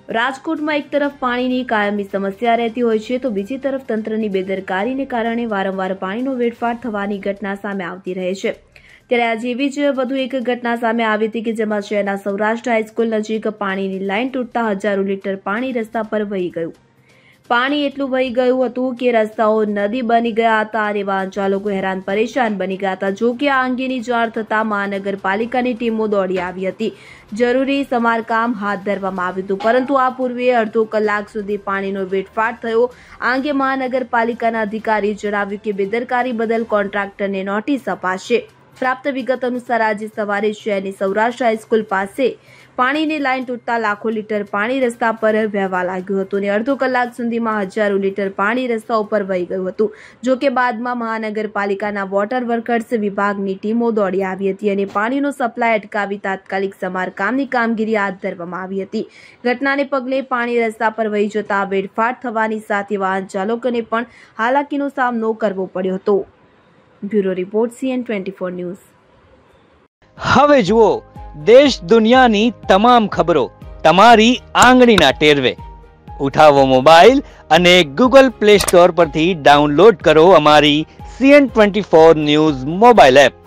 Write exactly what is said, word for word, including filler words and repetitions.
રાજકોટમાં એક તરફ પાણીની કાયમી સમસ્યા રહેતી હોય છે તો બીજી તરફ તંત્રની બેદરકારીને કારણે વારંવાર પાણીનો વેડફાટ થવાની ઘટના સામે આવતી રહે છે। ત્યારે આજે એવી જ વધુ એક ઘટના સામે આવી હતી કે જેમાં શહેરના સૌરાષ્ટ્ર હાઈસ્કૂલ નજીક પાણીની લાઈન તૂટતા હજારો લીટર પાણી રસ્તા પર વહી ગયું। પાણી એટલું વહી ગયું હતું કે રસ્તાઓ નદી બની ગયા હતા અને વાહન ચાલકો હેરાન પરેશાન બની ગયા હતા। જો કે આ અંગેની જાણ થતાં મહાનગરપાલિકાની ટીમો દોડી આવી હતી, જરૂરી સમારકામ હાથ ધરવામાં આવ્યું હતું, પરંતુ આ પૂર્વે અડધો કલાક સુધી પાણીનો વેડફાટ થયો। આ અંગે મહાનગરપાલિકાના અધિકારીએ જણાવ્યું કે બેદરકારી બદલ કોન્ટ્રાક્ટરને નોટિસ અપાશે। પ્રાપ્ત વિગત અનુસાર આજે સવારે શહેરની સૌરાષ્ટ્ર હાઈસ્કૂલ પાસે પાણીની લાઈન તૂટતા લાખો લીટર પાણી રસ્તા પર વહેવા લાગ્યું હતું અને અડધો કલાક સુધીમાં હજારો લીટર પાણી રસ્તા ઉપર વહી ગયું હતું। જો કે બાદમાં મહાનગરપાલિકાના વોટર વર્કર્સ વિભાગની ટીમો દોડી આવી હતી અને પાણીનો સપ્લાય અટકાવી તાત્કાલિક સમારકામની કામગીરી હાથ ધરવામાં આવી હતી। ઘટનાને પગલે પાણી રસ્તા પર વહી જતા વેડફાટ થવાની સાથે વાહન ચાલકોને પણ હાલાકીનો સામનો કરવો પડ્યો હતો। Bureau report CN twenty four news. હવે જુઓ દેશ દુનિયાની તમામ ખબરો તમારી આંગળીના ટેરવે। ઉઠાવો મોબાઈલ અને ગૂગલ પ્લે સ્ટોર પરથી ડાઉનલોડ કરો અમારી CN twenty four news mobile app.